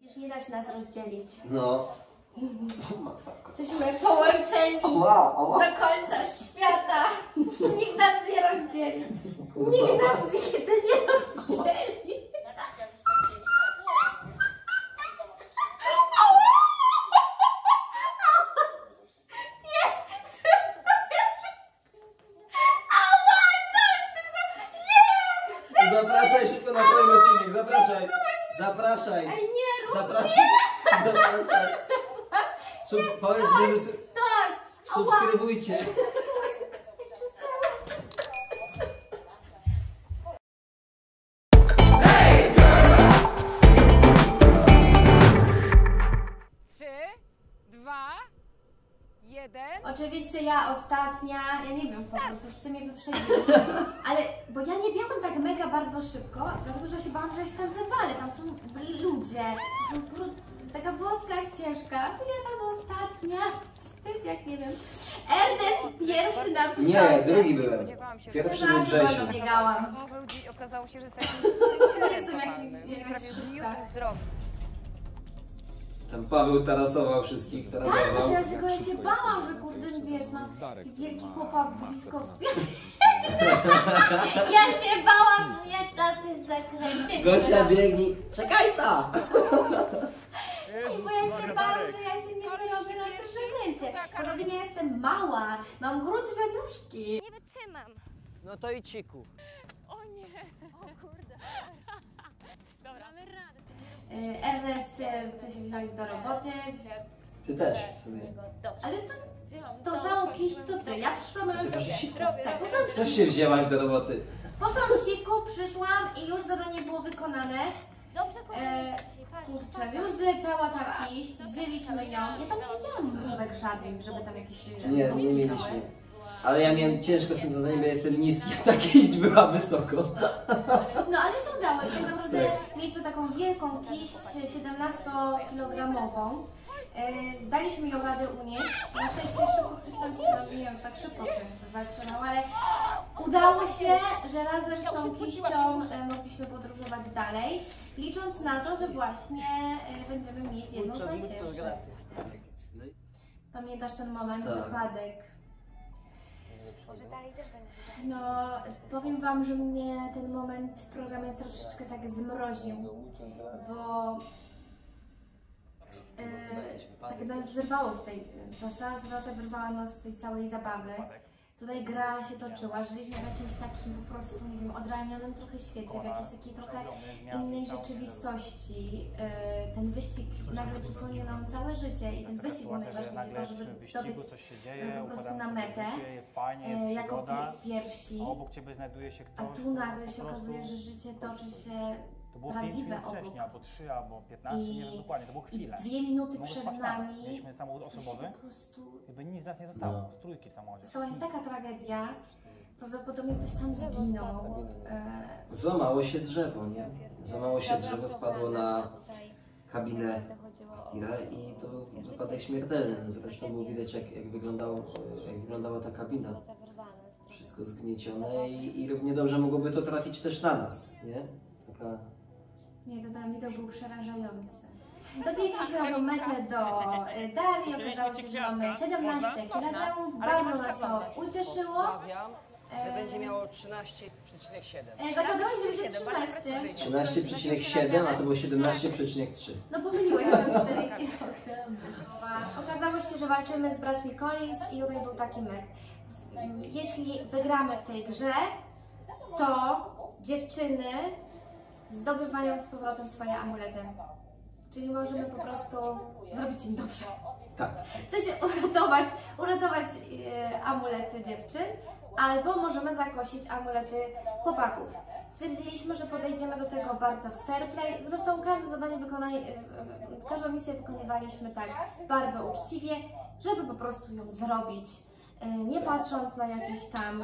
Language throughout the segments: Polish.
Już nie da się nas rozdzielić. No. Masakra. Jesteśmy połączeni do końca świata. Nikt nas nie rozdzieli. Nikt nas nigdy nie rozdzieli. Zapraszaj szybko na kolejny odcinek, zapraszaj. Zapraszaj. Ej, nie rób. Zapraszaj. Zapraszaj. Powiedz, żeby subskrybujcie. Oczywiście ja ostatnia, ja nie wiem, po prostu wszyscy mnie wyprzedzili, ale, bo ja nie biegłam tak mega bardzo szybko, dlatego że się bałam, że ja się tam wywalę, tam są ludzie, to są taka wąska ścieżka, ja tam ostatnia, wstyd jak nie wiem. Ernest pierwszy na przykład. Nie, drugi byłem, pierwszy na wrześniu. Biegałam. Okazało się, że Nie jestem jakaś szybka. Tam Paweł tarasował wszystkich, tarasował. Tak, ja się bałam, że kurde, wiesz, no, wielki chłopak blisko. Ja się bałam, że jak na tym zakręcie. Gosia biegnij, czekaj ta! Bo ja się bałam, że ja się nie wyrobię na tym zakręcie. Poza tym ja jestem mała, mam grubsze nóżki. Nie wytrzymam. No to i ciku. O nie. O kurde. Dobra, mamy radę. Ernest, ty się wziąłeś do roboty. Ty też w sumie. Ale to całą kiść to ty. Ja przyszłam już... Tak, poszłam w Też się wzięłaś do roboty. Poszłam w siku, przyszłam i już zadanie było wykonane. Dobrze, Kurczę, już zleciała ta kiść, wzięliśmy ją. Ja tam nie widziałam mrówek żadnych, żeby tam jakieś... Nie mieliśmy. Ale ja miałem ciężko z tym zadaniem, bo jestem niski, a ta kiść była wysoko. No ale się udało i tak naprawdę mieliśmy taką wielką kiść 17-kilogramową. Daliśmy ją radę unieść. Na szczęście szybko ktoś tam się, nie wiem, tak szybko to zatrzymał, ale udało się, że razem z tą kiścią mogliśmy podróżować dalej, licząc na to, że właśnie będziemy mieć jedną z najcięższych. Pamiętasz ten moment, wypadek? Może dalej też będzie. No, powiem wam, że mnie ten moment w programie troszeczkę tak zmroził, bo tak nas wyrwało ta cała sytuacja wyrwała nas z tej całej zabawy. Tutaj gra się toczyła, żyliśmy w jakimś takim po prostu, nie wiem, odrealnionym trochę świecie, w jakiejś takiej trochę innej rzeczywistości. Ten wyścig nagle przysłonił nam całe życie i ten wyścig był najważniejszy, to żeby dobiec po prostu na metę jako pierwsi, a tu nagle się okazuje, że życie toczy się To było prawdziwe 5 minut wcześniej, albo 3, albo 15, nie wiem dokładnie, to było chwilę. I 2 minuty przed nami mieliśmy samochód osobowy, po prostu... jakby nic z nas nie zostało, z trójki w samochodzie. Stała się taka tragedia, prawdopodobnie ktoś tam zginął. Złamało się drzewo, nie? Złamało się drzewo, spadło na kabinę Stira i to wypadek śmiertelny. Zresztą było widać jak wyglądała ta kabina. Wszystko zgniecione i równie dobrze mogłoby to trafić też na nas, nie? Taka... Nie, to ten widok był przerażający. Dobiegliśmy na tą metę do Darii, okazało się, że mamy 17 kg, bardzo nas to ucieszyło. Że będzie miało 13,7. Zakładałeś, że będzie 13. 13,7, a to było 17,3. No pomyliłeś się o 4 kg. Okazało się, że walczymy z braćmi Collins i tutaj był taki myk. Jeśli wygramy w tej grze, to dziewczyny zdobywają z powrotem swoje amulety. Czyli możemy po prostu zrobić im dobrze. Tak. W sensie uratować amulety dziewczyn, albo możemy zakosić amulety chłopaków. Stwierdziliśmy, że podejdziemy do tego bardzo fair play. Zresztą każdą misję wykonywaliśmy tak bardzo uczciwie, żeby po prostu ją zrobić, nie patrząc na jakieś tam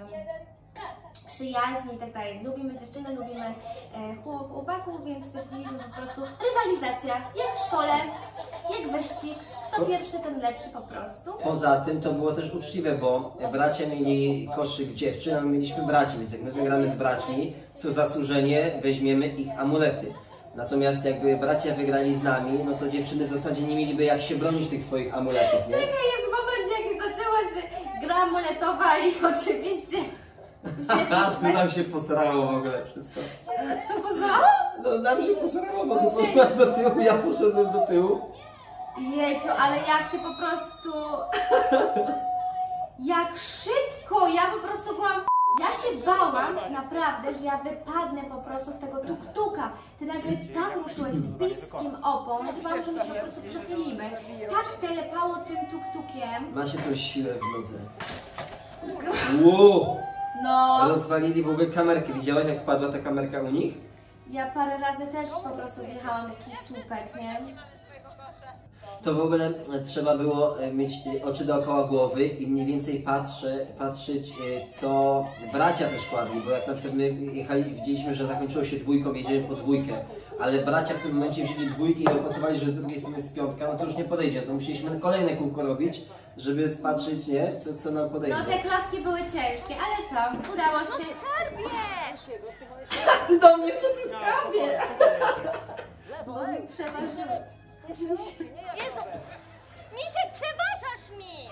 przyjaźni i tak dalej. Lubimy dziewczyny, lubimy chłopaków, więc stwierdziliśmy po prostu rywalizacja, jak w szkole, jak wyścig, kto pierwszy, ten lepszy po prostu. Poza tym to było też uczciwe, bo bracia mieli koszyk dziewczyn, a my mieliśmy braci, więc jak my wygramy z braćmi, to zasłużenie weźmiemy ich amulety. Natomiast jakby bracia wygrali z nami, no to dziewczyny w zasadzie nie mieliby jak się bronić tych swoich amuletów, nie? Czekaj, jest moment, jak zaczęła się gra amuletowa i oczywiście... Tu nam się posrało w ogóle wszystko. Co poznało? No nam się posrało, bo ty poszłaś do tyłu, ja poszedłem do tyłu. Jeciu, ale jak ty po prostu... Jak szybko! Ja po prostu byłam... Ja się bałam naprawdę, że ja wypadnę po prostu z tego tuktuka. Ty nagle tak ruszyłeś z piskiem opon, ja się bałam, że my się po prostu przechylimy. Tak telepało tym tuktukiem. Ma się tą siłę w nodze. Wow! No, Rozwalili w ogóle kamerkę. Widziałaś jak spadła ta kamerka u nich? ja parę razy też po prostu wjechałam w jakiś słupek, nie? To w ogóle trzeba było mieć oczy dookoła głowy i mniej więcej patrzeć, co bracia też kładli, bo jak na przykład my widzieliśmy, że zakończyło się dwójką, jedziemy po dwójkę, ale bracia w tym momencie wzięli dwójki i opasowali, że z drugiej strony jest piątka, no to już nie podejdzie, to musieliśmy kolejne kółko robić, żeby patrzeć, nie, co nam podejdzie. No te klocki były ciężkie, ale co? Udało się. Ty do mnie, co ty Skarbie! Lewo, ej! Przepraszam. Jezu! Misiek, przeważasz mi!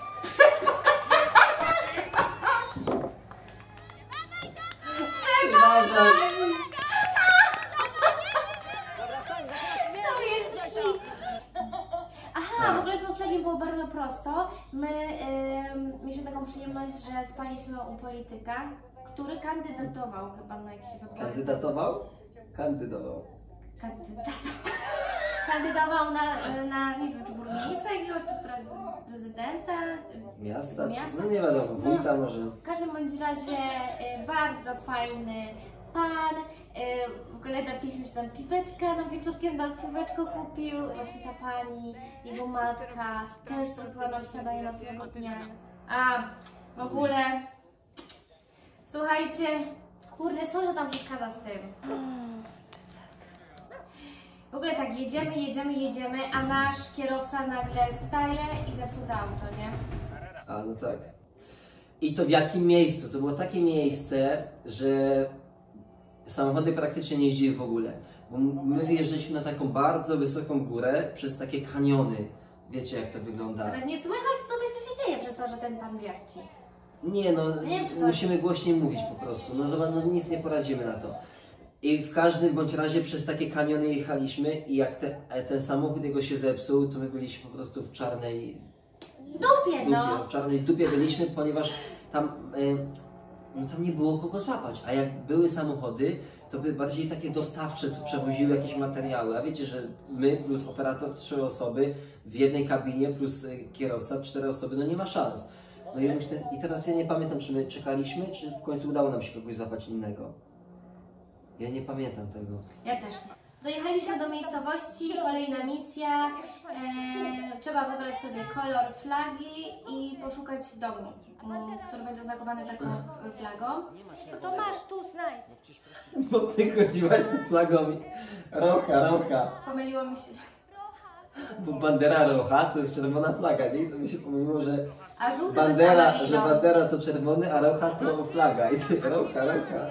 Dobra, stań, zaczyna się To jest hit. Aha, w ogóle z noclegiem było bardzo prosto. My mieliśmy taką przyjemność, że spaliśmy u polityka, który kandydatował chyba na jakieś wybory. Kandydatował? Kandydował. Kandydował na nie wiem, czy burmistrza jakiegoś, czy prezydenta. Miasta? Miasta? No nie wiadomo, wójta może. W każdym bądź razie bardzo fajny pan. W ogóle napiliśmy się tam piweczka, nam wieczorkiem nam piweczko kupił. Właśnie ta pani, jego matka też zrobiła nam śniadanie następnego dnia. A w ogóle, słuchajcie, kurde, sądzę tam przeszkadza z tym. W ogóle tak, jedziemy, a nasz kierowca nagle staje i zepsuł to auto, nie? A, no tak. I to w jakim miejscu? To było takie miejsce, że samochody praktycznie nie jeździły w ogóle. Bo my wyjeżdżaliśmy na taką bardzo wysoką górę przez takie kaniony. Wiecie jak to wygląda? Nawet nie słychać tutaj, co się dzieje przez to, że ten pan wierci. Nie no, Nie wiem, czy to- musimy głośniej mówić po prostu. No zobacz, no nic nie poradzimy na to. I w każdym bądź razie przez takie kaniony jechaliśmy i jak ten samochód jego się zepsuł, to my byliśmy po prostu w czarnej Dupie, no! w czarnej dupie byliśmy, ponieważ tam, no tam nie było kogo złapać, a jak były samochody, to były bardziej takie dostawcze, co przewoziły jakieś materiały, a wiecie, że my plus operator 3 osoby w jednej kabinie plus kierowca 4 osoby, no nie ma szans. No i myślę, i teraz ja nie pamiętam, czy my czekaliśmy, czy w końcu udało nam się kogoś złapać innego. Ja nie pamiętam tego. Ja też nie. Dojechaliśmy do miejscowości, kolejna misja. Trzeba wybrać sobie kolor flagi i poszukać domu, który będzie oznakowany taką flagą. No to masz, tu znajdź. Bo ty chodziłaś z tą flagą i rocha. Pomyliło mi się. Bo bandera rocha to jest czerwona flaga, nie? I to mi się pomyliło, że A żółty bandera, to że bandera to czerwony, a rocha to flaga. I ty rocha.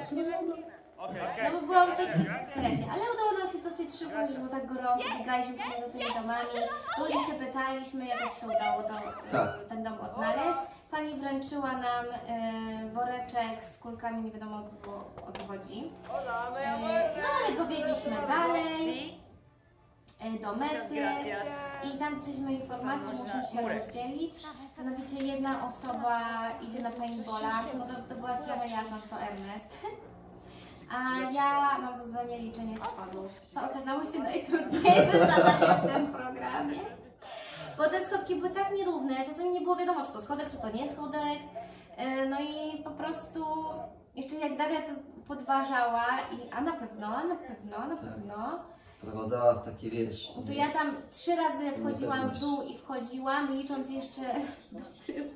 No bo byłam w takim stresie, ale udało nam się dosyć szybko, że było tak gorąco, biegaliśmy pomiędzy tymi domami, ludzi się pytaliśmy, jakoś się udało ten dom odnaleźć. Pani wręczyła nam woreczek z kulkami, nie wiadomo o co chodzi. No ale pobiegliśmy dalej do mety i tam dostaliśmy informację, że musimy się rozdzielić. Mianowicie jedna osoba idzie na paintballa, no to była sprawa jasna, że to Ernest. A ja mam za zadanie liczenie schodów, co okazało się najtrudniejsze zadanie w tym programie. Bo te schodki były tak nierówne, czasami nie było wiadomo, czy to schodek, czy to nie schodek. No i po prostu jeszcze jak Daria to podważała a na pewno. Prowadzała w takie, wiesz... To ja tam 3 razy wchodziłam w dół i wchodziłam, licząc jeszcze do tyłu.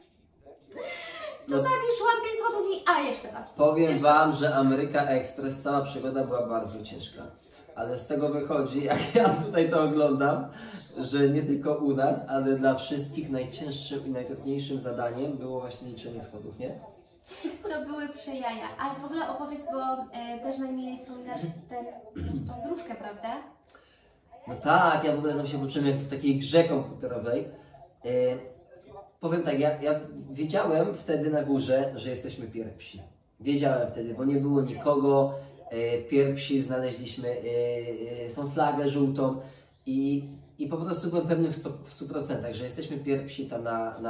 Czasami szłam 5 schodów i jeszcze raz. Powiem wam, że Ameryka Express, cała przygoda była bardzo ciężka. Ale z tego wychodzi, jak ja tutaj to oglądam, że nie tylko u nas, ale dla wszystkich najcięższym i najtrudniejszym zadaniem było właśnie liczenie schodów, nie? To były przy jajach. Ale w ogóle opowiedz, bo też najmilej wspominasz tą dróżkę, prawda? No tak, ja w ogóle tam się uczyłem jak w takiej grze komputerowej. Powiem tak, ja wiedziałem wtedy na górze, że jesteśmy pierwsi. Wiedziałem wtedy, bo nie było nikogo. Pierwsi znaleźliśmy tą flagę żółtą i po prostu byłem pewny w 100%, że jesteśmy pierwsi tam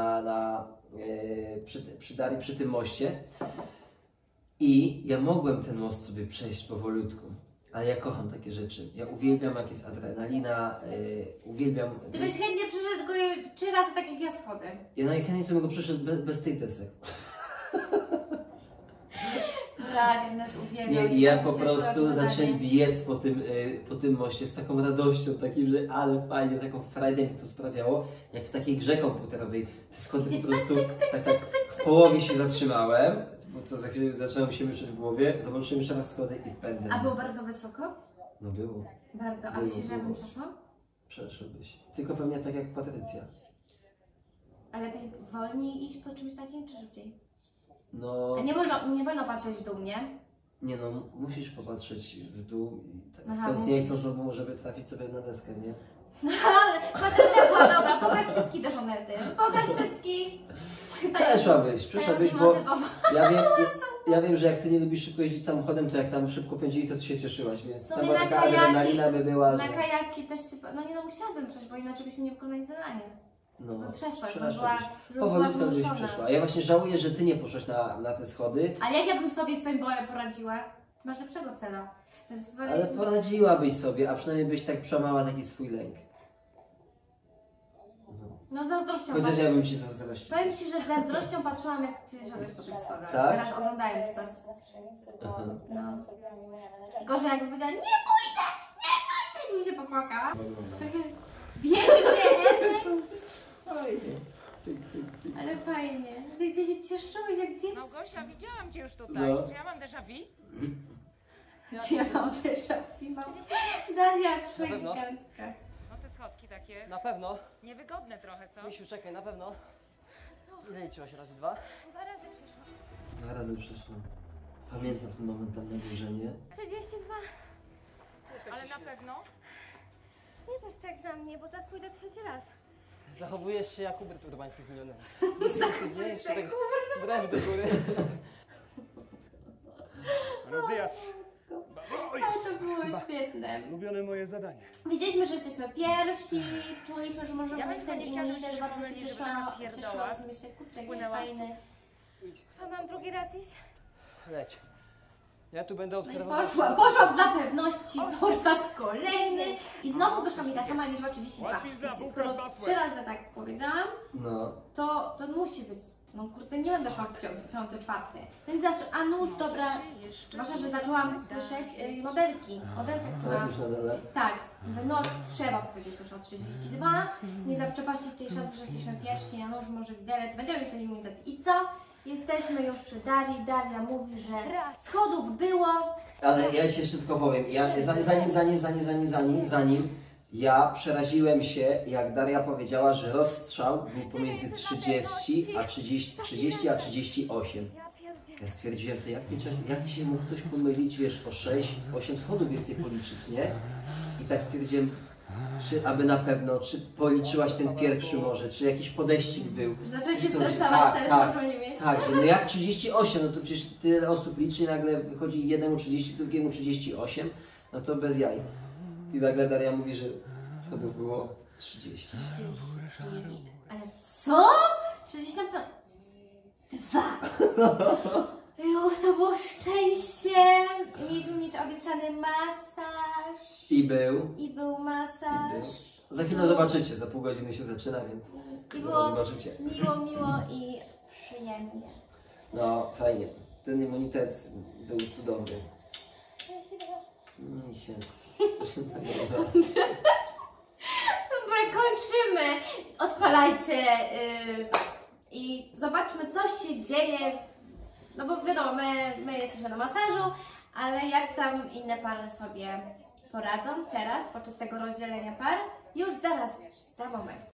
przy Darii, przy tym moście. I ja mogłem ten most sobie przejść powolutku. Ale ja kocham takie rzeczy. Ja uwielbiam, jak jest adrenalina, uwielbiam... Ty byś chętnie przyszedł go 3 razy tak jak ja schodem. Ja najchętniej bym go przeszedł bez tych desek. Tak, nas uwielbiam. Nie, i ja po Cieszyłam prostu zadanie. zacząłem biec po tym moście z taką radością, takim, że ale fajnie, taką frajdę mi to sprawiało, jak w takiej grze komputerowej. Te schody po prostu, tak, w połowie się zatrzymałem, bo to za chwilę zacząłem się myśleć w głowie, zobaczyłem jeszcze raz schody i pędem. A było bardzo wysoko? No było. Bardzo. A Było, myślisz, że ja bym było. przeszła? Przeszedłbyś. Tylko pewnie tak jak Patrycja. A lepiej wolniej iść po czymś takim, czy szybciej? No, A nie wolno patrzeć w dół, nie? nie no, musisz popatrzeć w dół i tak, Aha, chcąc, nie musisz. chcąc, no, żeby trafić sobie na deskę, nie? Patrycja była dobra, pokaż cycki do żonety. Pokaż cycki. Przeszłabyś, bo ja wiem, że jak ty nie lubisz szybko jeździć samochodem, to jak tam szybko pędzili, to ty się cieszyłaś, więc W tam sumie była na taka kajaki- adrenalina by była, Na że... kajaki też się... No nie no, musiałabym przejść, bo inaczej byśmy nie wykonali zadania. No, Przeszłaś, bo przeszłabyś. była Powolutku byś zmuszona. przeszła. Ja właśnie żałuję, że ty nie poszłaś na te schody, Ale jak ja bym sobie z paintballem poradziła? Ty masz lepszego cela. Więc ale woleliśmy- poradziłabyś sobie, a przynajmniej byś tak przełamała taki swój lęk. No z zazdrością Chociaż patrzę. ja bym ci zazdrościł. Powiem Ci, że z zazdrością patrzyłam, jak Ty szedłeś po tych schodach. Tak? Teraz oglądając to. Aha. No. Gorzej jakby powiedziała, nie pójdę, bym się popłakała. Takie biegnie, Ernest. Ale fajnie. Ty się cieszyłeś jak dziecko. Małgosia, widziałam Cię już tutaj. No. Czy ja mam déjà vu? Czy ja mam też mam Daria pewno? przegigantka. No te schodki takie Na pewno. niewygodne trochę, co? Misiu, czekaj, na pewno. Ile liczyłaś razy 2? 2 razy przyszłam. 2 razy przeszłam. Pamiętam ten moment tam na górze, nie? 32. Ale na pewno? Nie patrz tak na mnie, bo zaraz pójdę 3 raz. Zachowujesz się jak Hubert urbańskich milionerów. Nie jeszcze tak brałem do góry. Buenos Ale to było świetne. Ulubione moje zadanie. Wiedzieliśmy, że jesteśmy pierwsi, czuliśmy, że możemy Ja bym być sobie ten nie chciała, inni, żebyście też bardzo się pomylili, żeby taka cieszyłam. pierdoła Myślę, kurczę, jaki spłynęła. fajny. A mam drugi raz iść? Leć. Ja tu będę obserwował. Poszłam dla pewności po raz kolejny i znowu wyszła mi ta sama liczba 32. Więc skoro 3 razy tak powiedziałam, No. to musi być. No kurde, nie będę szła piąty, czwarty. Więc a nóż, dobra, zwłaszcza, że zaczęłam słyszeć modelkę, która... Tak, już na dole. Tak, no trzeba powiedzieć już o 32, nie zaprzepaścić tej szansy, że jesteśmy pierwsi, a nóż może widelec, będziemy mieć immunitet. I co? Jesteśmy już przy Darii, Daria mówi, że schodów było. Ale ja się jeszcze tylko powiem, zanim ja przeraziłem się, jak Daria powiedziała, że rozstrzał był pomiędzy 30 a 38. Ja stwierdziłem, to jak się mógł ktoś pomylić, wiesz, o 8 schodów więcej policzyć, nie? I tak stwierdziłem, czy aby na pewno, czy policzyłaś ten pierwszy może, czy jakiś podejścig był. Zaczęłaś się Czy coś- stresować teraz, może nie wiem. Tak, no jak 38, no to przecież tyle osób liczy i nagle wychodzi jednemu 30, drugiemu 38, no to bez jaj. I nagle Daria mówi, że schodów było 30. 30. Ale co? 30 na pewno. 2. Już to było szczęście. Mieliśmy mieć obiecany masaż. I był. I był masaż. Za chwilę zobaczycie, za pół godziny się zaczyna, więc I zaraz było zobaczycie. miło i przyjemnie. No, fajnie. Ten immunitet był cudowny. Misiu. To się tak nazywa. Dobra, kończymy. Odpalajcie. Tak. I zobaczmy, co się dzieje. No bo wiadomo, my jesteśmy na masażu, ale jak tam inne pary sobie poradzą teraz, podczas tego rozdzielenia par, już zaraz, za moment.